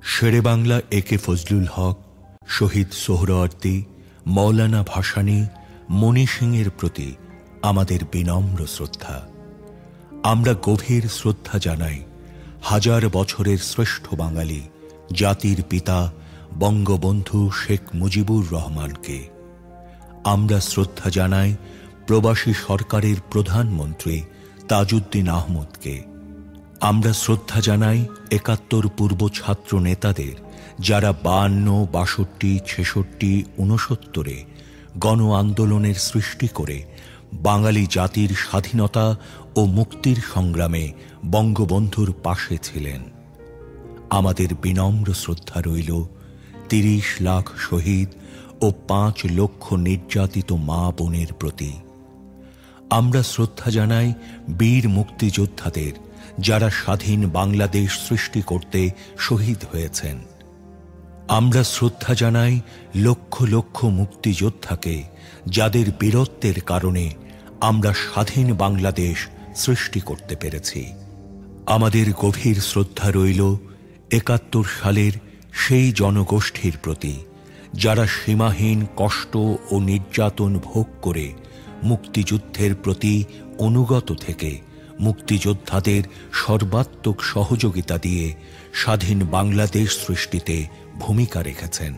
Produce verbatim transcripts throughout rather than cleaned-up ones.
শেরে বাংলা এ কে ফজলুল হক, শহীদ সোহরাওয়ার্দী, মৌলানা ভাসানী, মণি সিংয়ের প্রতি আমাদের বিনম্র শ্রদ্ধা। আমরা গভীর শ্রদ্ধা জানাই হাজার বছরের শ্রেষ্ঠ বাঙালি জাতির পিতা বঙ্গবন্ধু শেখ মুজিবুর রহমানকে। আমরা শ্রদ্ধা জানাই প্রবাসী সরকারের প্রধানমন্ত্রী তাজউদ্দিন আহমদকে। আমরা শ্রদ্ধা জানাই একাত্তর পূর্ব ছাত্র নেতাদের, যারা বায়ান্ন, বাষট্টি, ছেষট্টি, ঊনসত্তরে গণ আন্দোলনের সৃষ্টি করে বাঙালি জাতির স্বাধীনতা ও মুক্তির সংগ্রামে বঙ্গবন্ধুর পাশে ছিলেন। আমাদের বিনম্র শ্রদ্ধা রইল তিরিশ লাখ শহীদ ও পাঁচ লক্ষ নির্যাতিত মা বোনের প্রতি। আমরা শ্রদ্ধা জানাই বীর মুক্তিযোদ্ধাদের, যারা স্বাধীন বাংলাদেশ সৃষ্টি করতে শহীদ হয়েছেন। আমরা শ্রদ্ধা জানাই লক্ষ লক্ষ মুক্তিযোদ্ধাকে, যাদের বীরত্বের কারণে আমরা স্বাধীন বাংলাদেশ সৃষ্টি করতে পেরেছি। আমাদের গভীর শ্রদ্ধা রইল একাত্তর সালের সেই জনগোষ্ঠীর প্রতি, যারা সীমাহীন কষ্ট ও নির্যাতন ভোগ করে মুক্তিযুদ্ধের প্রতি অনুগত থেকে মুক্তিযোদ্ধাদের সর্বাত্মক সহযোগিতা দিয়ে স্বাধীন বাংলাদেশ সৃষ্টিতে ভূমিকা রেখেছেন।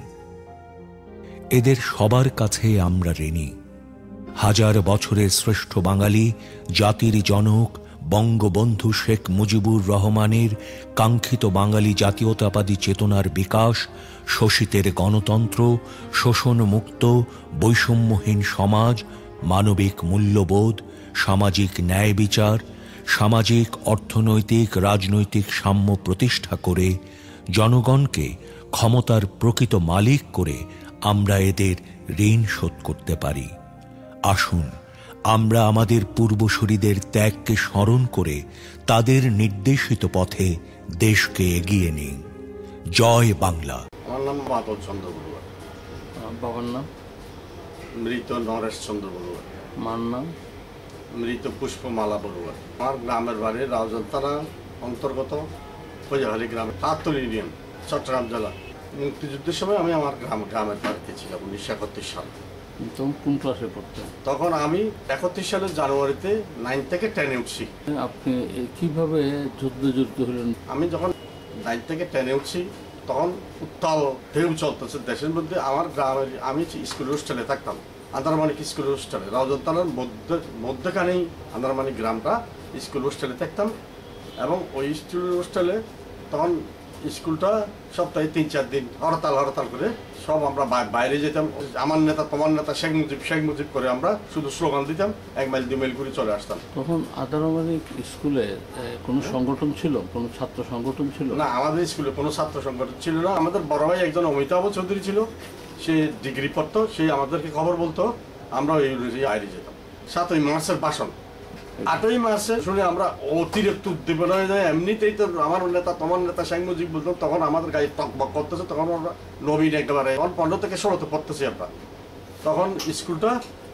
এদের সবার কাছে আমরা ঋণী। হাজার বছরের শ্রেষ্ঠ বাঙালি জাতির জনক বঙ্গবন্ধু শেখ মুজিবুর রহমানের কাঙ্ক্ষিত বাঙালি জাতীয়তাবাদী চেতনার বিকাশ, শোষিতের গণতন্ত্র, শোষণমুক্ত বৈষম্যহীন সমাজ, মানবিক মূল্যবোধ, সামাজিক ন্যায় বিচার, সামাজিক অর্থনৈতিক রাজনৈতিক সাম্য প্রতিষ্ঠা করে জনগণকে ক্ষমতার প্রকৃত মালিক করে আমরা এদের ঋণ শোধ করতে পারি। আসুন আমরা আমাদের পূর্বসূরীদের ত্যাগকে স্মরণ করে তাদের নির্দেশিত পথে দেশকে এগিয়ে নিই। জয় বাংলা। আমার নাম মাধব চন্দ্র বড়ুয়া। বাবার নাম? মৃত নরেশ চন্দ্র বড়ুয়া। মার নাম? মৃত পুষ্পমালা বড়ুয়া। আমার গ্রামের বাড়ি রাউজান থানা অন্তর্গত খোঁজাহালি গ্রামে, পাহাত্তর ইউনিয়ন, চট্টগ্রাম জেলা। মুক্তিযুদ্ধের সময় আমি আমার গ্রাম গ্রামের বাড়িতে ছিলাম উনিশশো একাত্তর সালে। তখন কোন ক্লাসে পড়তেন? তখন আমি একাত্তর সালের জানুয়ারিতে নাইন থেকে টেনে উঠছি। আপনি কিভাবে যুদ্ধে জড়িত হলেন? আমি যখন নাইন থেকে টেনে উঠছি তখন উত্তাল ঢেউ চলতেছে দেশের মধ্যে। আমার গ্রামের, আমি স্কুল হোস্টেলে থাকতাম, আন্দারমানিক স্কুল হোস্টেলে, রাউজান থানার মধ্যে মধ্যখানেই আন্দারমানিক গ্রামটা, স্কুল হোস্টেলে থাকতাম। এবং ওই স্কুল হোস্টেলে তখন স্কুলটা সপ্তাহে তিন চার দিন হরতাল হরতাল করে সব আমরা বাইরে যেতাম। আমার নেতা তোমার নেতা শেখ মুজিব শেখ মুজিব করে আমরা শুধু স্লোগান দিতাম, এক মাইল দুই মাইল করে চলে আসতাম। তখন আন্দারমানিক স্কুলে কোনো সংগঠন ছিল, কোনো ছাত্র সংগঠন ছিল না? আমাদের স্কুলে কোনো ছাত্র সংগঠন ছিল না। আমাদের বড় ভাই একজন অমিতাভ চৌধুরী ছিল, সে ডিগ্রি পড়তো, সে আমাদেরকে খবর বলতো, আমরা ওই বাইরে যেতাম। সাতই মার্চের ভাষণ, আটই মার্চে শুনে আমরা অতিরিক্ত উদ্দীপনা হয়ে যায়। এমনিতেই তো আমার নেতা তোমার নেতা শেখ মুজিব বলতো, তখন আমাদের গায়ে টকবক করতেছে। তখন আমরা নবীন একেবারে তখন পনেরো থেকে ষোলোতে পড়তেছি আমরা। তখন স্কুলটা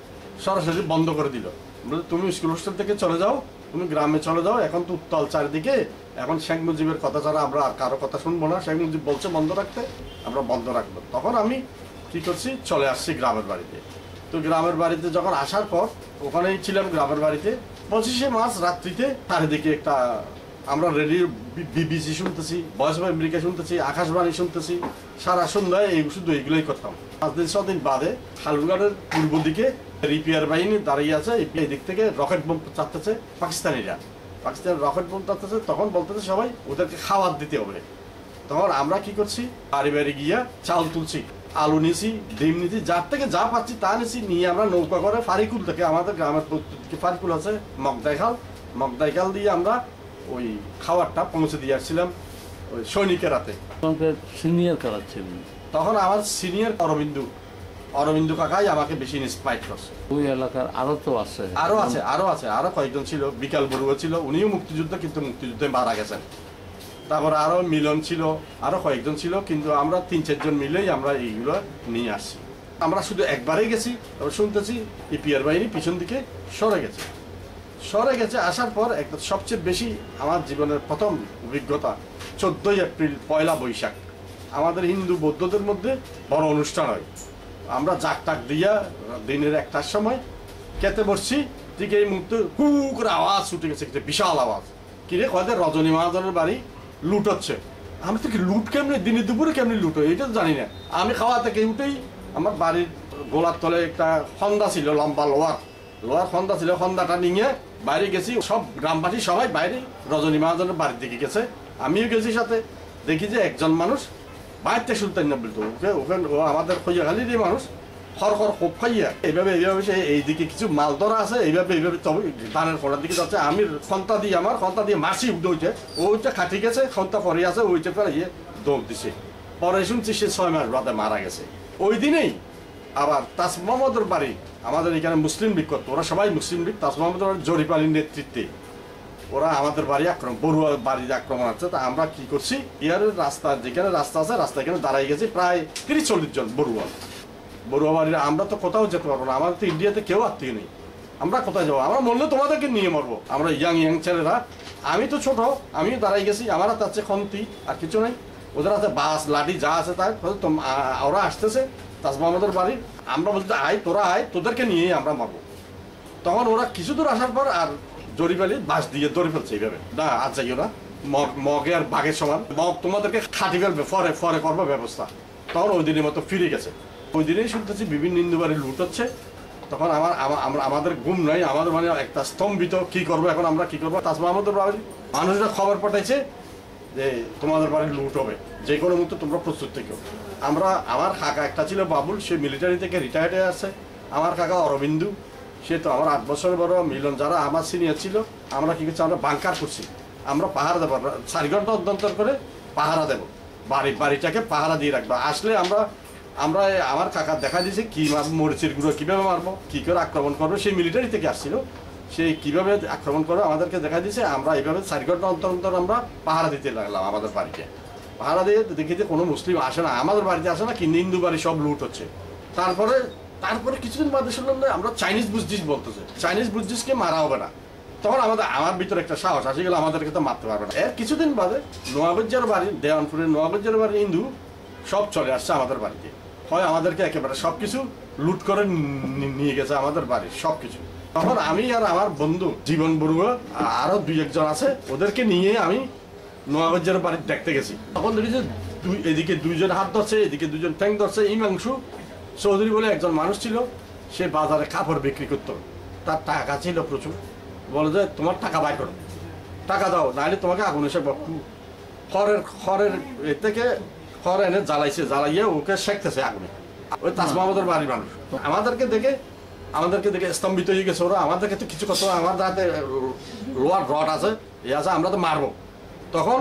সরাসরি বন্ধ করে দিল, বলে তুমি স্কুল হোস্টেল থেকে চলে যাও, তুমি গ্রামে চলে যাও, এখন তো উত্তাল চারিদিকে, এখন শেখ মুজিবের কথা ছাড়া আমরা আর কারো কথা শুনবো না। শেখ মুজিব বলছে বন্ধ রাখতে, আমরা বন্ধ রাখবো। তখন আমি কি করছি, চলে আসছি গ্রামের বাড়িতে। তো গ্রামের বাড়িতে যখন আসার পর ওখানেই ছিলাম গ্রামের বাড়িতে। পঁচিশে মার্চ রাত্রিতে চারিদিকে একটা আমরা রেডিও বিবিসি শুনতেছি, ভয়েস অফ আমেরিকা শুনতেছি, আকাশবাণী শুনতেছি, সারা সন্ধ্যায় এই শুধু এইগুলোই করতাম। পাঁচ দিন ছদিন বাদে খালুরঘাটের পূর্ব দিকে রিপিয়ার বাহিনী দাঁড়িয়ে আছে, এই দিক থেকে রকেট বোম চাচ্ছে পাকিস্তানিরা, পাকিস্তানের রকেট বোম চাচ্ছে। তখন বলতেছে সবাই ওদেরকে খাবার দিতে হবে। তখন আমরা কি করছি, বাড়ি বাড়ি গিয়া চাল তুলছি, আলু নিছি, ডিম নিছি, যার থেকে যা পাচ্ছি তা নিছি, নিয়ে আমরা নৌকা করে ফারিকুল থেকে, আমাদের গ্রামের ফারিকুল আছে মগদাইখাল, মগদাইখাল দিয়ে আমরা ওই খাবারটা পৌঁছে দিয়ে আসছিলাম ওই সৈনিকের হাতে। সিনিয়র কারা ছিলেন তখন? আমার সিনিয়র অরবিন্দু, অরবিন্দু কাকাই আমাকে বেশি ইন্সপায়ার করছে। ওই এলাকার আরো তো আছে, আরো আছে আরো আছে আরো কয়েকজন ছিল। বিকাল বড়ুয়া ছিল, উনিও মুক্তিযুদ্ধ, কিন্তু মুক্তিযুদ্ধে মারা গেছেন। তারপর আরো মিলন ছিল, আরো কয়েকজন ছিল, কিন্তু আমরা তিন চারজন মিলেই আমরা এইগুলো নিয়ে আসছি। আমরা শুধু একবারেই গেছি, তারপর শুনতেছি ইপিআর বাহিনী পিছন দিকে সরে গেছে সরে গেছে আসার পর একটা সবচেয়ে বেশি আমার জীবনের প্রথম অভিজ্ঞতা চোদ্দই এপ্রিল পয়লা বৈশাখ আমাদের হিন্দু বৌদ্ধদের মধ্যে বড় অনুষ্ঠান হয়। আমরা জাক টাক দিয়া দিনের একটার সময় খেতে বসছি, ঠিক এই মুহূর্তে হু করে আওয়াজ ছুটে গেছে, বিশাল আওয়াজ। কিরে কয়দের রজনী মহাজনের বাড়ি লুট হচ্ছে। আমি তো কি লুট কেমনি, দিনে দুপুরে কেমনি লুট হয় এটা তো জানি না। আমি খাওয়া থেকে উঠেই আমার বাড়ির গোলার তলে একটা খন্দা ছিল, লম্বা লোহার লোহার খন্দা ছিল, খন্দাটা নিয়ে বাইরে গেছি। সব গ্রামবাসী সবাই বাইরে রজনী মহাজনের বাড়ির দিকে গেছে, আমিও গেছি সাথে। দেখি যে একজন মানুষ বাইরতে সুলতান না বলতো, ওকে ওখানে ও আমাদের খৈয়াখালিরই মানুষ, খর খর খুব খাইয়া এইভাবে এইভাবে সে এইদিকে কিছু মাল ধরা আছে, এইভাবে এইভাবে তবে ধানের ফোড়ার দিকে যাচ্ছে। আমি খন্তা দিয়ে আমার খন্তা দিয়ে মাসি উঠে ওইটা ওইটা খাটি গেছে, খন্তা পরে আছে, ওইটা পরে ইয়ে দৌড় দিছে। পরে শুনছি সে ছয় মাস বাদে মারা গেছে। ওই দিনেই আবার তাজ মোহাম্মদের বাড়ি, আমাদের এখানে মুসলিম লীগ করতো, ওরা সবাই মুসলিম লীগ, তাজ মোহাম্মদের জরিপালির নেতৃত্বে ওরা আমাদের বাড়ি আক্রমণ, বড়ুয়া বাড়িতে আক্রমণ আছে। তা আমরা কি করছি, ইয়ারের রাস্তা যেখানে রাস্তা আছে রাস্তা এখানে দাঁড়াই গেছি প্রায় তিরিশ চল্লিশ জন বড়ুয়া বড়ুয়া বাড়ির। আমরা তো কোথাও যেতে পারবো না, আমাদের তো ইন্ডিয়াতে কেউ আত্মীয় নেই, আমরা কোথায় যাবো? আমরা মরলে তোমাদেরকে নিয়ে মরবো, আমরা ইয়াং ইয়াং ছেলেরা। আমি তো ছোট, আমিও দাঁড়াই গেছি, আমার হাতে আছে খন্তি আর কিছু নাই, ওদের হাতে বাস লাঠি যা আছে তাই। ওরা আসতেছে তাজ মোহাম্মদের বাড়ির, আমরা বলতে আয় তোরা আয়, তোদেরকে নিয়েই আমরা মরবো। তখন ওরা কিছু দূর আসার পর আর জরিপালি বাস দিয়ে দৌড়ে ফেলছে এইভাবে, না আর যাইও না, মগ মগে আর বাঘের সমান, মগ তোমাদেরকে খাটি ফেলবে, ফরে ফরে করবো ব্যবস্থা। তখন ওই দিনের মতো ফিরে গেছে। ওই দিনেই শুনতেছি বিভিন্ন হিন্দু বাড়ি লুট হচ্ছে। তখন আমার আমরা আমাদের ঘুম নাই, আমাদের মানে একটা স্তম্ভিত, কি করবো এখন আমরা, কি করবো। তাজ মোহাম্মদের বাড়ি মানুষরা খবর পাঠাইছে যে তোমাদের বাড়ি লুট হবে, যে কোনো মুহূর্তে তোমরা প্রস্তুত থেকো। আমরা, আমার কাকা একটা ছিল বাবুল, সে মিলিটারি থেকে রিটায়ার্ড হয়ে আসছে। আমার কাকা অরবিন্দু, সে তো আমার আট বছরের বড়। মিলন যারা আমার সিনিয়র ছিল, আমরা কি করছি, আমরা বাংকার করছি, আমরা পাহারা দেবো, চার ঘন্টা অন্তর করে পাহারা দেবো, বাড়ি বাড়িটাকে পাহারা দিয়ে রাখবো। আসলে আমরা আমরা আমার কাকা দেখা দিয়েছে কি মারবো, মরিচের গুঁড়ো কীভাবে মারবো, কী করে আক্রমণ করবো। সেই মিলিটারি থেকে আসছিল, সে কীভাবে আক্রমণ করবো আমাদেরকে দেখা দিয়েছে। আমরা এইভাবে চার ঘন্টা অন্তর অন্তর আমরা পাহারা দিতে লাগলাম আমাদের বাড়িতে। পাহারা দিয়ে দেখি যে কোনো মুসলিম আসে না, আমাদের বাড়িতে আসে না, কিন্তু হিন্দু বাড়ি সব লুট হচ্ছে। তারপরে তারপরে কিছুদিন বাদে শুনলাম যে আমরা চাইনিজ বুদ্ধিস্ট বলতেছে, চাইনিজ বুদ্ধিস্টকে মারা হবে না। তখন আমাদের আমার ভিতরে একটা সাহস আসে গেল, আমাদেরকে তো মারতে পারবে না। এর কিছুদিন বাদে নোয়াগজ্জার বাড়ি, দেওয়ানপুরের নোয়াগজ্জার বাড়ি হিন্দু সব চলে আসছে আমাদের বাড়িতে। হয় আমাদেরকে একেবারে সব কিছু লুট করে নিয়ে গেছে আমাদের বাড়ির সব কিছু। তখন আমি আর আমার বন্ধু জীবন বড়ুয়া আরো দুই একজন আছে, ওদেরকে নিয়ে আমি নোয়াগজ্জার বাড়ি দেখতে গেছি। তখন দেখি যে দুই এদিকে দুইজন হাত ধরছে, এদিকে দুজন ঠ্যাং ধরছে। ইমাংশু চৌধুরী বলে একজন মানুষ ছিল, সে বাজারে কাপড় বিক্রি করতো, তার টাকা ছিল প্রচুর। বলে যে তোমার টাকা বাইর করো, টাকা দাও, নাহলে তোমাকে আগুন এসে খড়ের খড়ের এ থেকে খড় এনে জ্বালাইছে, জ্বালাইয়ে ওকে শেখতেছে আগুনে। ওই তাজ মোহাম্মদের বাড়ির মানুষ আমাদেরকে দেখে আমাদেরকে দেখে স্তম্ভিত হয়ে গেছে। ওরা আমাদেরকে তো কিছু করতে, আমাদের হাতে লোহার রড আছে, এ আছে, আমরা তো মারবো। তখন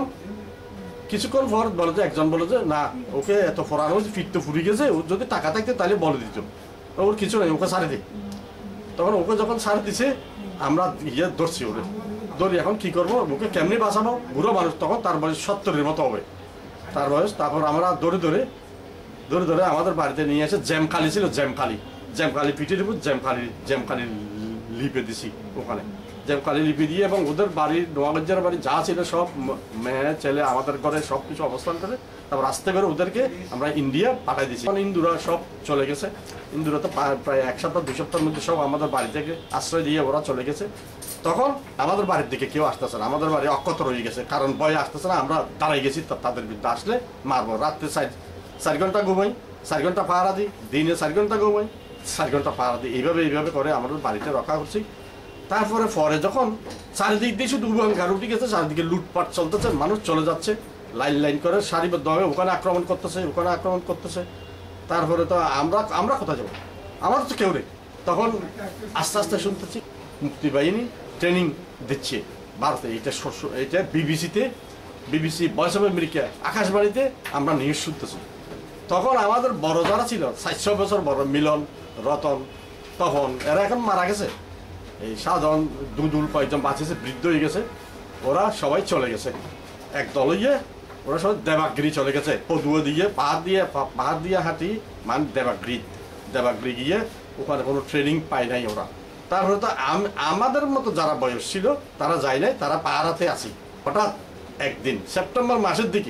কিছুক্ষণ পর বলে যে একজন বলে যে না, ওকে এত ফোরানো হয়েছে, ফিট তো ফুরিয়ে গেছে, ও যদি টাকা থাকতে তাহলে বলে দিত, ওর কিছু নেই, ওকে ছাড়ে দিই। তখন ওকে যখন ছাড়ে দিছে, আমরা ইয়ে ধরছি, ওরে ধরি, এখন কি করবো, ওকে কেমনি বাঁচাবো। বুড়ো মানুষ, তখন তার বয়স সত্তরের মতো হবে তার বয়স। তারপর আমরা ধরে ধরে ধরে ধরে আমাদের বাড়িতে নিয়ে এসে জ্যামখালি ছিল, জ্যামখালি জ্যামখালি পিঠের উপর জ্যামখালি জ্যামখালি লিপে দিছি ওখানে, জ্যামখালি লিপে দিয়ে। এবং ওদের বাড়ির নোয়াগজ্জার বাড়ি যা ছিল সব মেয়ে ছেলে আমাদের ঘরে সব কিছু অবস্থান করে, তারপর আসতে করে ওদেরকে আমরা ইন্ডিয়া পাঠাই দিয়েছি। হিন্দুরা সব চলে গেছে, হিন্দুরা তো প্রায় এক সপ্তাহ দুই সপ্তাহের মধ্যে সব আমাদের বাড়ি থেকে আশ্রয় দিয়ে ওরা চলে গেছে। তখন আমাদের বাড়ির দিকে কেউ আসতেছে না, আমাদের বাড়ি অক্ষত রয়ে গেছে, কারণ ভয়ে আসতেছে না। আমরা দাঁড়াই গেছি, তাদের বিরুদ্ধে আসলে মারবো। রাত্রে চার চার ঘন্টা ঘুমাই, চার ঘন্টা পাহারা দিই, দিনে চার ঘন্টা ঘুমাই, চার ঘন্টা পাহারা দিই, এইভাবে এইভাবে করে আমাদের বাড়িতে রক্ষা করছি। তারপরে পরে যখন চারিদিক দিয়ে শুধু উবাঙ্কার উঠে গেছে, চারিদিকে লুটপাট চলতেছে, মানুষ চলে যাচ্ছে লাইন লাইন করে সারিবদ্ধভাবে, ওখানে আক্রমণ করতেছে, ওখানে আক্রমণ করতেছে। তারপরে তো আমরা আমরা কোথায় যাবো, আমার তো কেউ নেই। তখন আস্তে আস্তে শুনতেছি মুক্তি বাহিনী ট্রেনিং দিচ্ছে ভারতে, এটা এটা বিবিসিতে, বিবিসি, ভয়েস অফ আমেরিকা, আকাশবাণীতে আমরা নিউজ শুনতেছি। তখন আমাদের বড় যারা ছিল, সাতশো বছর বড়, মিলন, রতন, তখন এরা এখন মারা গেছে। এই সাধারণ দুদুল কয়েকজন বাঁচেছে, বৃদ্ধ হয়ে গেছে, ওরা সবাই চলে গেছে এক দল হইয়ে। ওরা সবাই দেবাগিরি চলে গেছে, পদুয়া দিয়ে পাহাড় দিয়ে পাহাড় দিয়ে হাঁটি, মানে দেবাগিরি দেবাগিরি গিয়ে ওখানে কোনো ট্রেনিং পায় নাই ওরা। তারপরে তো আমাদের মতো যারা বয়স ছিল তারা যায় নাই, তারা পাহাড়াতে আসি। হঠাৎ একদিন সেপ্টেম্বর মাসের দিকে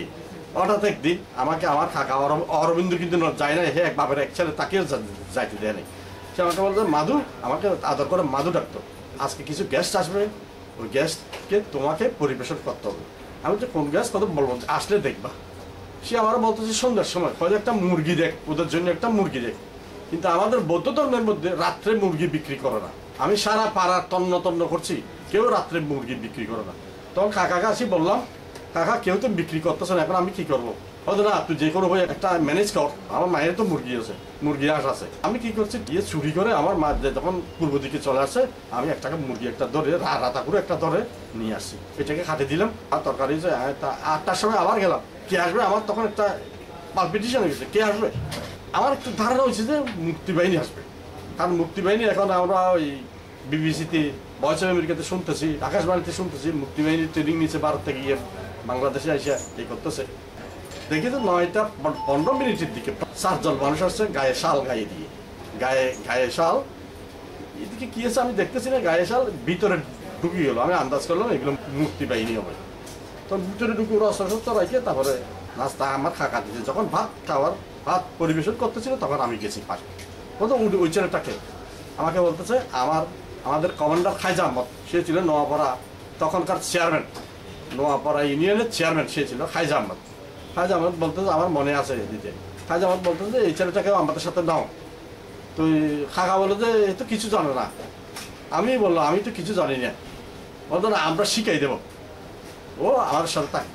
হঠাৎ একদিন আমাকে আমার কাকা অরবিন্দ কিন্তু যায় না, হে এক বাপের এক ছেলে তাকেও যাইতে দেয় নাই। সে আমাকে বলতো মাধু, আমাকে আদর করে মাধু ডাকতো, আজকে কিছু গেস্ট আসবে, ওই গেস্টকে তোমাকে পরিবেশন করতে হবে। আমি তো কোন গেস্ট কত বলবো, আসলে দেখবা। সে আমার বলতেছে সন্ধ্যার সময় হয়তো একটা মুরগি দেখ, ওদের জন্য একটা মুরগি দেখ। কিন্তু আমাদের বৌদ্ধ ধর্মের মধ্যে রাত্রে মুরগি বিক্রি করে না। আমি সারা পাড়া তন্ন তন্ন করছি, কেউ রাত্রে মুরগি বিক্রি করে না। তখন কাকাকে আসি বললাম, কাকা কেউ তো বিক্রি করতেছে না, এখন আমি কি করবো? হয়তো না, তুই যে কোনো ভাই একটা ম্যানেজ কর, আমার মায়ের তো মুরগি আছে, মুরগি আস আছে। আমি কি করছি, গিয়ে চুরি করে আমার মা যখন পূর্ব দিকে চলে আসে, আমি একটাকে মুরগি একটা ধরে রাতা করে একটা ধরে নিয়ে আসছি, এটাকে খাটে দিলাম। আর তরকারি যে আটটার সময় আবার গেলাম, কে আসবে? আমার তখন একটা পালপিটিশন হয়ে গেছে, কে আসবে? আমার একটু ধারণা হয়েছে যে মুক্তি বাহিনী আসবে, কারণ মুক্তি বাহিনী এখন আমরা ওই বিবিসিতে, ভয়েস অফ আমেরিকাতে শুনতেছি, আকাশবাণীতে শুনতেছি মুক্তি বাহিনীর ট্রেনিং নিচ্ছে ভারত থেকে গিয়ে বাংলাদেশে এসে এই করতেছে। দেখি তো নয়টা পনেরো মিনিটের দিকে চারজন মানুষ আসছে গায়ে শাল গায়ে দিয়ে, গায়ে গায়ে শাল, এদিকে কি আছে আমি দেখতেছি না, গায়ে শাল ভিতরে ঢুকে গেল। আমি আন্দাজ করলাম এগুলো মুক্তি বাহিনী হবে। তো ভিতরে ঢুকে ওরা অস্ত্র শস্ত্র রাখে তারপরে নাস্তা আমার খাকা দিচ্ছে। যখন ভাত খাওয়ার ভাত পরিবেশন করতেছিল তখন আমি গেছি পাশে। বলতো ওই ছেলেটাকে আমাকে বলতেছে, আমার আমাদের কমান্ডার খাইজা আহমদ, সে ছিল নোয়াপাড়া তখনকার চেয়ারম্যান, নোয়াপাড়া ইউনিয়নের চেয়ারম্যান সে ছিল খাইজা আহমদ। খাইজা আহমদ বলতেছে আমার মনে আছে দিতে, খাইজা আহমদ বলতেছে এই ছেলেটাকেও আমাদের সাথে নাও। তো খাকা বলে যে এ তো কিছু জানে না। আমি বললাম আমি তো কিছু জানি না। বলতো না, আমরা শিখাই দেবো, ও আমাদের সাথে থাকে।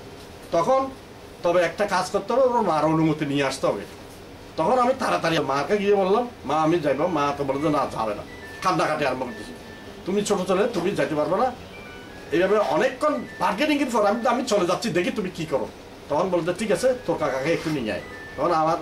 তখন তবে একটা কাজ করতে হবে, ওর মার অনুমতি নিয়ে আসতে হবে। তখন আমি তাড়াতাড়ি মাকে গিয়ে বললাম, মা আমি যাইব। মা তো বলে যে না যাবে না, কান্নাকাটি আরম্ভ করতেছি, তুমি ছোট ছেলে তুমি যাইতে পারবে না। এইভাবে অনেকক্ষণ বার্গেনিং এর পর আমি আমি চলে যাচ্ছি, দেখি তুমি কি করো। তখন বলতে ঠিক আছে তোর কাকাকে একটু নিয়ে আয়। তখন আমার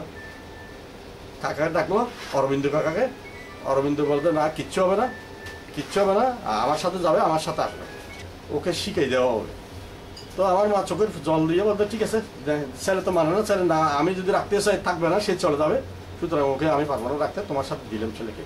কাকাকে ডাকলো, অরবিন্দ কাকাকে। অরবিন্দ বলতে না কিচ্ছু হবে না, কিচ্ছু হবে না, আমার সাথে যাবে, আমার সাথে আসবে, ওকে শিখাই দেওয়া হবে। তো আমার মা চোখের জল দিয়ে বলতে ঠিক আছে, ছেলে তো মানে না, ছেলে না আমি যদি রাখতে চাই থাকবে না, সে চলে যাবে, সুতরাং ওকে আমি পারবো না রাখতে, তোমার সাথে দিলাম ছেলেকে।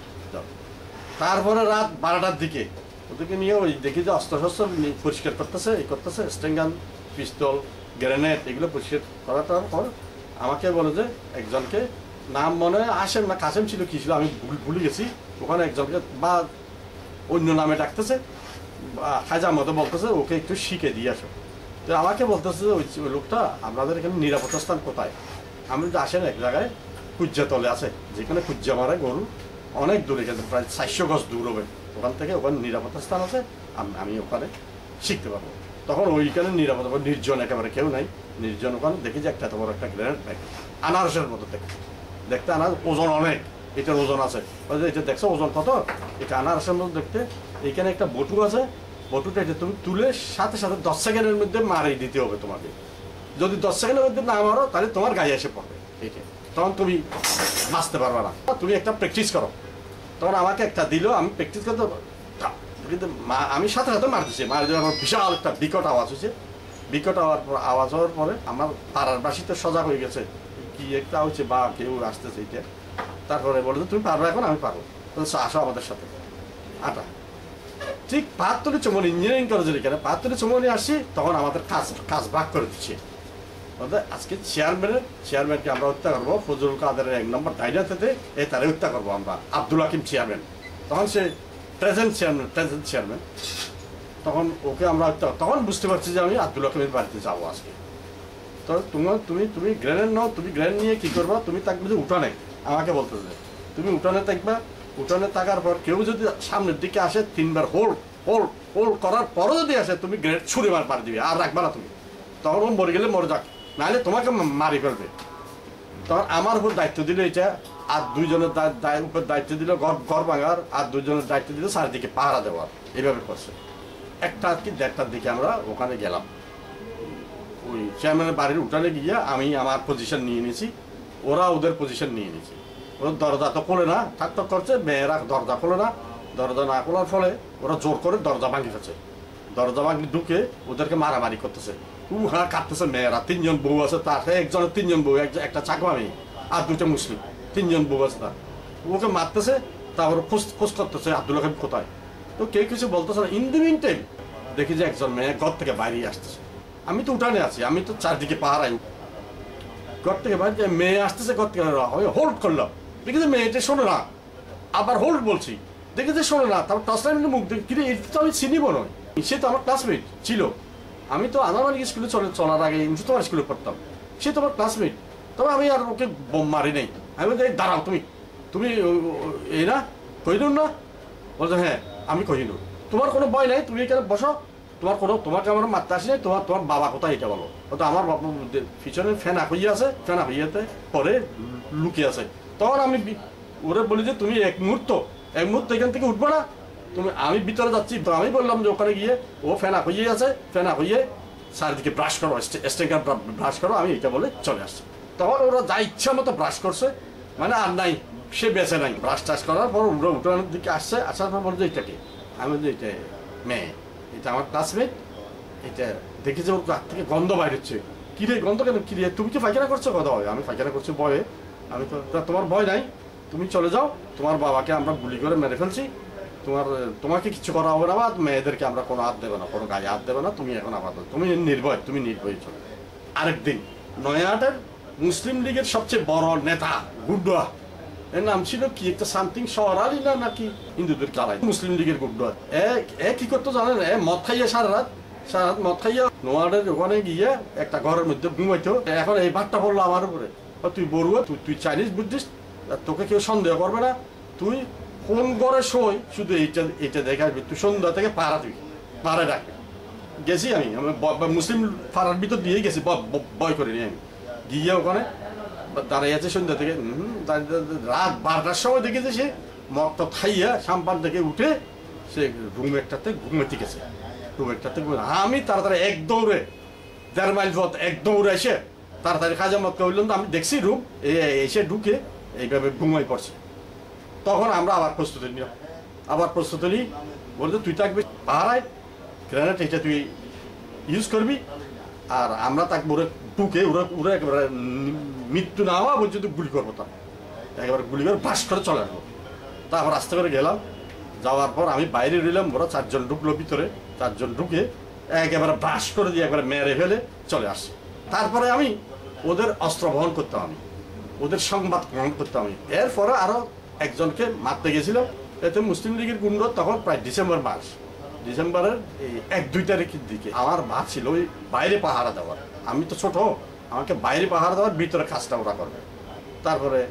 তারপরে রাত বারোটার দিকে ওদেরকে নিয়ে ওই দেখি যে অস্ত্র শস্ত্র পরিষ্কার করতেছে, এই করতেছে, স্টেঙ্গান, পিস্তল, গ্রেনেড এগুলো পরিষ্কার করাটার পর আমাকে বলে যে একজনকে, নাম মনে আসেন না কাসেম ছিল কি ছিল আমি ভুলে গেছি, ওখানে একজনকে বা অন্য নামে ডাকতেছে, খাজা মতো বলতেছে ওকে একটু শিখে দিয়ে আসো। তো আমাকে বলতেছে যে ওই লোকটা আপনাদের এখানে নিরাপত্তা স্থান কোথায়? আমি যদি আসেন এক জায়গায় কুজ্জা তলে আছে, যেখানে কুজ্জা মারে গরু, অনেক দূরে গেছে, প্রায় চারশো গজ দূর হবে ওখান থেকে, ওখানে নিরাপত্তা স্থান আছে, আমি ওখানে শিখতে পারবো। তখন ওইখানে নিরাপত্তা, নির্জন একেবারে কেউ নাই, নির্জন। ওখানে দেখি যে একটা এত বড় একটা গ্রেনেড ব্যাগ, আনারসের মতো দেখতে দেখতে আনার ওজন অনেক, এটার ওজন আছে, এটা দেখছো ওজন কত, এটা আনারসের মতো দেখতে। এইখানে একটা বটু আছে, বটুটা এটা তুমি তুলে সাথে সাথে দশ সেকেন্ডের মধ্যে মারিয়ে দিতে হবে তোমাকে। যদি দশ সেকেন্ডের মধ্যে না মারো তাহলে তোমার গায়ে এসে পড়বে, এইটা তখন তুমি বাঁচতে পারবে না, তুমি একটা প্র্যাকটিস করো। তখন আমাকে একটা দিল, আমি প্র্যাকটিস করতে, কিন্তু আমি সাথে সাথে মারতেছি, মারি দেওয়ার পর বিশাল একটা বিকট আওয়াজ হয়েছে। বিকট আওয়ার পর আওয়াজ হওয়ার পরে আমার পাড়ার বাসিতে সজাগ হয়ে গেছে, কি একটা হচ্ছে বা কেউ আসতেছে এইটা। তারপরে বলে তুমি পারবে এখন? আমি পারবো, তো আসো আমাদের সাথে। আটা ঠিক বাহাত্তরে চমনি ইঞ্জিনিয়ারিং কলেজের এখানে বাহাত্তরে চমনি আসছি, তখন আমাদের কাজ কাজ ভাগ করে দিচ্ছে। আজকে চেয়ারম্যানের চেয়ারম্যানকে আমরা হত্যা করবো, ফজলুল কাদেরের এক নম্বর ডাইনাতে এই তারে হত্যা করবো আমরা, আব্দুল হাকিম চেয়ারম্যান, তখন সে প্রেজেন্ট চেয়ারম্যান প্রেজেন্ট চেয়ারম্যান তখন ওকে আমরা হত্যা। তখন বুঝতে পারছি যে আমি আব্দুল হাকিমের বাড়িতে যাবো আজকে। তো তোমার তুমি তুমি গ্রেনেড নাও, তুমি গ্রেনেড নিয়ে কী করবা, তুমি থাকবে যে উঠানে, আমাকে বলতেছে তুমি উঠানে থাকবা। উঠানে থাকার পর কেউ যদি সামনের দিকে আসে তিনবার হোল্ড হোল্ড হোল্ড করার পরও যদি আসে তুমি গ্রেনেড ছুঁড়ে মার পার দিবে, আর রাখবা না তুমি। তখন ও মরে গেলে মরে যাক, নাহলে তোমাকে মারি ফেলবে। তখন আমার উপর দায়িত্ব দিল এটা, আর দুইজনের উপর দায়িত্ব দিল ঘর ঘর ভাঙার, আর দুইজনের দায়িত্ব দিল চারিদিকে পাহারা দেওয়ার। এইভাবে করছে। একটা কি দেড়টার দিকে আমরা ওখানে গেলাম, ওই চেয়ারম্যানের বাড়ির উঠানে গিয়ে আমি আমার পজিশন নিয়ে নিয়েছি, ওরা ওদের পজিশন নিয়ে নিয়েছি। ওরা দরজা তো খোলে না, ঠাক ঠাক করছে, মেয়েরা দরজা খোলে না, দরজা না খোলার ফলে ওরা জোর করে দরজা ভাঙি ফেলছে। দরজা ভাঙি ঢুকে ওদেরকে মারামারি করতেছে, উ হ্যাঁ কাটতেছে মেয়েরা। তিনজন বউ আছে তার, একজনের তিনজন বউ, একটা চাকমা মেয়ে আর দুইটা মুসলিম, তিনজন বউ আছে তার। ওকে মারতেছে, তারপরে খোঁজ খোঁজ করতেছে আব্দুল হাকিম কোথায়। তো কেউ কিছু বলতেছে না। ইন দি মিন টাইম দেখি যে একজন মেয়ে ঘর থেকে বাইরে আসতেছে। আমি তো উঠানে আছি, আমি তো চারদিকে পাহারাই। ঘর থেকে বাইরে মেয়ে আসতেছে, ঘর থেকে আমি হোল্ড করলাম, দেখি যে মেয়েটা শোনে না, আবার হোল্ড বলছি, দেখি যে শোনে না, তারপর টস লাইনের মুখ দেখি কিন্তু এটা তো আমি চিনিব নয়, সে তো আমার ক্লাসমেট ছিল, আমি তো আনামানিক স্কুলে চলে চলার আগে তোমার স্কুলে পড়তাম, সে তো আমার ক্লাসমেট। তবে আমি আর ওকে বোম মারি নাই, আমি বলছি দাঁড়াও তুমি তুমি এই না কহিনুন না, বলছো হ্যাঁ আমি কহিনু, তোমার কোনো ভয় নাই, তুমি এখানে বসো, তোমার কোনো তোমাকে আমার মারতে আসি নাই, তোমার তোমার বাবা কোথায় এটা বলো। তো আমার বাবা পিছনে ফ্যান হইয়া আছে, ফ্যান হইয়াতে পরে লুকিয়ে আছে। তখন আমি ওরে বলি যে তুমি এক মুহূর্ত এক মুহূর্ত এখান থেকে উঠবো না, তুমি আমি ভিতরে যাচ্ছি। তো আমি বললাম যে ওখানে গিয়ে ও ফ্যান হইয়ে আছে, ফ্যান হইয়ে চারিদিকে ব্রাশ করো, স্টেকার ব্রাশ করো, আমি এটা বলে চলে আসছি। তখন ওরা যা ইচ্ছা মতো ব্রাশ করছে, মানে আর নাই, সে বেঁচে নাই। ব্রাশ টাশ করার পর ওরা উঠানোর দিকে আসছে, আসার পর বলছে এটাকে, আমি বলছি এটা মেয়ে, এটা আমার ক্লাসমেট, এটা দেখেছে ওর হাত থেকে গন্ধ বাইর হচ্ছে। কিরে গন্ধ কেন, কিরে তুমি কি পায়খানা করছো? কথা হয় আমি পায়খানা করছি ভয়ে। আমি তো তোমার ভয় নাই, তুমি চলে যাও, তোমার বাবাকে আমরা গুলি করে মেরে ফেলছি, তোমার তোমাকে কিছু করা হবে না, বা মেয়েদেরকে আমরা কোনো হাত দেবে না, কোনো গায়ে হাত দেবে না, তুমি এখন আপাতত তুমি নির্ভয়, তুমি নির্ভয় চলে। আরেকদিন নয়াহাটের মুসলিম লীগের সবচেয়ে বড় নেতা গুড্ডুয়া, এর নাম ছিল কি একটা সামথিং শহরালি না নাকি, হিন্দুদের চালাই মুসলিম লীগের গুড্ডুয়া। এ কি করতো জানেন, এ মদ খাইয়া সারা রাত সারা রাত মদ খাইয়া নোয়াহাটের ওখানে গিয়ে একটা ঘরের মধ্যে ঘুমাইতো। এখন এই ভাতটা পড়লো আমার উপরে, তুই বড়ুয়া, তুই তুই চাইনিজ বুদ্ধিস্ট, তোকে কেউ সন্দেহ করবে না, তুই কোন ঘরে শোয় শুধু এইটা এইটা দেখাবি, তুই সন্ধ্যা থেকে পাড়া, তুই পাড়ে ডাকবি। গেছি আমি মুসলিম পাড়ার ভিতর দিয়ে গেছি, ভয় করিনি আমি, গিয়ে ওখানে দাঁড়িয়ে আছে সন্ধ্যা থেকে, রাত বারোটার সময় দেখেছে সে মদটা খাইয়া সাম্পান থেকে উঠে সে রুম একটাতে ঘুমাতে গেছে, রুম একটাতে ঘুমে। আমি তাড়াতাড়ি এক দৌড়ে দেড় মাইল পথ এক দৌড়ে এসে তাড়াতাড়ি খাজা মদ খাইলাম, তো আমি দেখছি রুম এসে ঢুকে এইভাবে ঘুমাই পড়ছে। তখন আমরা আবার প্রস্তুতি নিলাম, আবার প্রস্তুতি নিই, বলতে তুই থাকবি পাহারায়, গ্রেনেড এটা তুই ইউজ করবি, আর আমরা তাকে ওরা ঢুকে ওরা ওরা একেবারে মৃত্যু না হওয়া পর্যন্ত গুলি করবো, তার একেবারে গুলি করে বাস করে চলে আসবো। তারপর আস্তে করে গেলাম, যাওয়ার পর আমি বাইরে রইলাম, ওরা চারজন ঢুকলো ভিতরে, চারজন ঢুকে একেবারে বাস করে দিয়ে একবারে মেরে ফেলে চলে আসছে। তারপরে আমি ওদের অস্ত্র বহন করতাম, আমি ওদের সংবাদ গ্রহণ করতাম আমি। এরপরে আরো একজনকে মারতে গেছিলাম, এতে মুসলিম লীগের গুন্ড। তখন প্রায় ডিসেম্বর মাস, ডিসেম্বরের এই এক দুই তারিখের দিকে আমার মা ছিল ওই বাইরে পাহারা দেওয়ার, আমি তো ছোট, আমাকে বাইরে পাহারা দেওয়ার, ভিতরে কাজটা ওরা করবে। তারপরে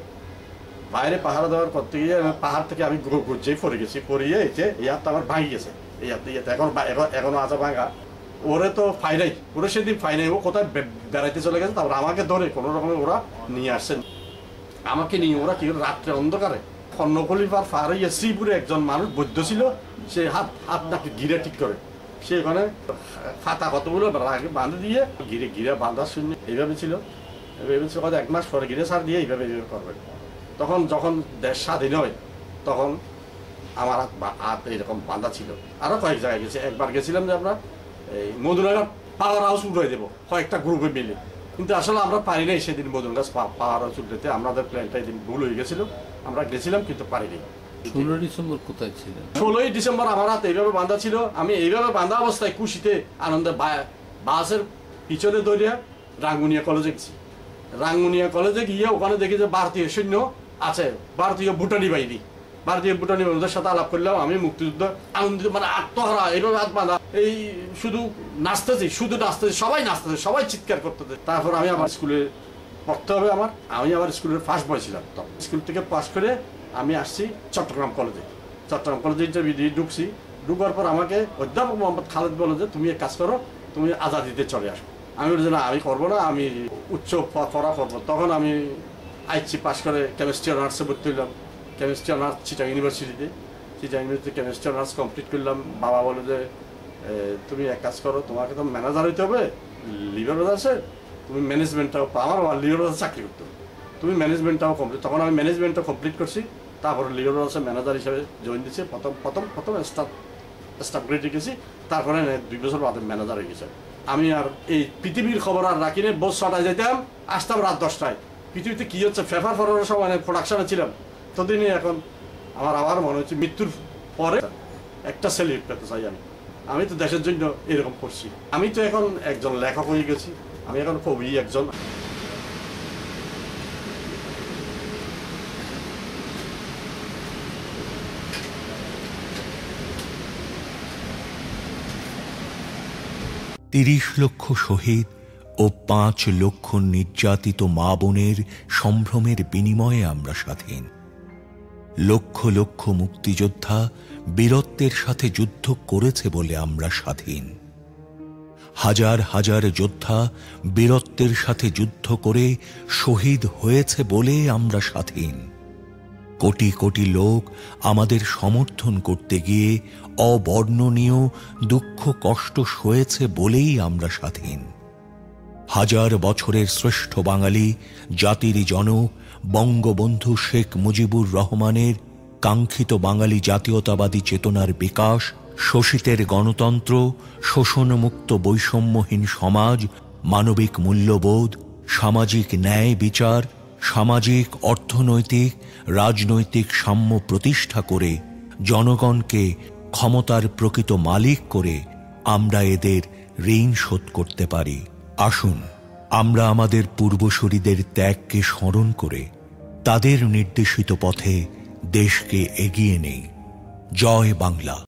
বাইরে পাহারা দেওয়ার করতে গিয়ে পাহাড় থেকে আমি যেই পড়ে গেছি, পড়িয়ে এতে এই হাতটা আমার ভাঙি গেছে, এই হাতে ইয়েতে এখন এখনো আছে ভাঙা। ওরে তো ফাই নাই, ওরে সেদিন ফাই নাই, ও কোথায় বেড়াইতে চলে গেছে। তারপর আমাকে ধরে কোনো রকমে ওরা নিয়ে আসছেন, আমাকে নিয়ে ওরা কি রাত্রে অন্ধকারে খন্নকলিপার পার হইয়া শ্রীপুরে একজন মানুষ বৈদ্য ছিল, সে হাত হাত নাকি ঘিরে ঠিক করে, সে ওখানে ফাতা কতগুলো বাঁধে দিয়ে ঘিরে ঘিরে বাঁধা শূন্য এইভাবে ছিল। ভেবেছিল হয়তো এক মাস পরে ঘিরে সার দিয়ে এইভাবে এইভাবে করবে। তখন যখন দেশ স্বাধীন হয় তখন আমার হাত হাত এইরকম বাঁধা ছিল। আরও কয়েক জায়গায় গেছে, একবার গেছিলাম যে আমরা এই মধুনগর পাওয়ার হাউস উঠে দেবো কয়েকটা গ্রুপে মিলে, কিন্তু আসলে আমরা পারি নাই সেদিন মধুনগর পাওয়ার হাউস উঠতে, আমাদের প্ল্যানটা এদিন ভুল হয়ে গেছিল, আমরা গেছিলাম কিন্তু পারিনি। ষোলোই ডিসেম্বর কোথায় ছিলেন? ষোলোই ডিসেম্বর আমার হাত এইভাবে বাঁধা ছিল, আমি এইভাবে বাঁধা অবস্থায় খুশিতে আনন্দে বাসের পিছনে দৌড়িয়া রাঙ্গুনিয়া কলেজে গেছি। রাঙ্গুনিয়া কলেজে গিয়ে ওখানে দেখি যে ভারতীয় সৈন্য আছে, ভারতীয় ভুটানি বাহিনী, ভারতীয় ভুটানি বাহিনীদের সাথে আলাপ করলাম। আমি মুক্তিযুদ্ধ আনন্দিত, মানে আত্মহারা, এইভাবে হাত বাঁধা, এই শুধু নাচতেছি, শুধু নাচতেছি, সবাই নাচতেছে, সবাই চিৎকার করতেছে। তারপর আমি আমার স্কুলে পড়তে হবে, আমার আমি আমার স্কুলের ফার্স্ট বয় ছিলাম। তখন স্কুল থেকে পাস করে আমি আসছি চট্টগ্রাম কলেজে, চট্টগ্রাম কলেজে ইন্টারভিউ দিয়ে ঢুকছি। ঢুকার পর আমাকে অধ্যাপক মোহাম্মদ খালেদ বলে যে তুমি এক কাজ করো, তুমি আজাদিতে চলে আসো। আমি বলছি না, আমি করবো না, আমি উচ্চ পড়া করবো। তখন আমি আইসি পাস করে কেমিস্ট্রি অনার্সে ভর্তি হইলাম, কেমিস্ট্রি অনার্স চিটাং ইউনিভার্সিটিতে, Chittagong university chemistry honours complete করলাম। বাবা বলে যে তুমি এক কাজ করো, তোমাকে তো ম্যানেজার হইতে হবে লিভার ব্রাদার্সে, তুমি ম্যানেজমেন্টটাও, আমার লিভার ব্রাদার্স চাকরি করতে হবে, তুমি ম্যানেজমেন্টটাও কমপ্লিট। তখন আমি ম্যানেজমেন্টটা কমপ্লিট করছি, তারপরে লিভার ব্রাদার্সের ম্যানেজার হিসেবে জয়েন দিচ্ছি। প্রথম প্রথম প্রথম স্টাফ স্টাফ গ্রেডে গেছি, তারপরে দুই বছর বাদে ম্যানেজার হয়ে গেছে। আমি আর এই পৃথিবীর খবর আর রাখি না, বোস ছটায় যেতাম, আসতাম রাত দশটায়। পৃথিবীতে কী হচ্ছে পেপার ফরানোর সময় প্রোডাকশনে ছিলাম, ততদিনই এখন আমার আবার মনে হচ্ছে মৃত্যুর পরে একটা সেলিব্রেট পেতে চাই আমি। আমি তো দেশের জন্য এরকম করছি, আমি তো এখন একজন লেখক হয়ে গেছি, আমি এখন কবি একজন। তিরিশ লক্ষ শহীদ ও পাঁচ লক্ষ নির্যাতিত মা বোনের সম্ভ্রমের বিনিময়ে আমরা স্বাধীন। লক্ষ লক্ষ মুক্তিযোদ্ধা বীরত্বের সাথে যুদ্ধ করেছে বলে আমরা স্বাধীন। হাজার হাজার যোদ্ধা বীরত্বের সাথে যুদ্ধ করে শহীদ হয়েছে বলে আমরা স্বাধীন। কোটি কোটি লোক আমাদের সমর্থন করতে গিয়ে অবর্ণনীয় দুঃখ কষ্ট সয়েছে বলেই আমরা স্বাধীন। হাজার বছরের শ্রেষ্ঠ বাঙালি জাতির জনক বঙ্গবন্ধু শেখ মুজিবুর রহমানের কাঙ্ক্ষিত বাঙালি জাতীয়তাবাদী চেতনার বিকাশ, শোষিতের গণতন্ত্র, শোষণমুক্ত বৈষম্যহীন সমাজ, মানবিক মূল্যবোধ, সামাজিক ন্যায় বিচার, সামাজিক অর্থনৈতিক রাজনৈতিক সাম্য প্রতিষ্ঠা করে জনগণকে ক্ষমতার প্রকৃত মালিক করে আমরা এদের ঋণ শোধ করতে পারি। আসুন আমরা আমাদের পূর্বসূরীদের ত্যাগকে স্মরণ করে তাদের নির্দেশিত পথে দেশকে এগিয়ে নেই। জয় বাংলা।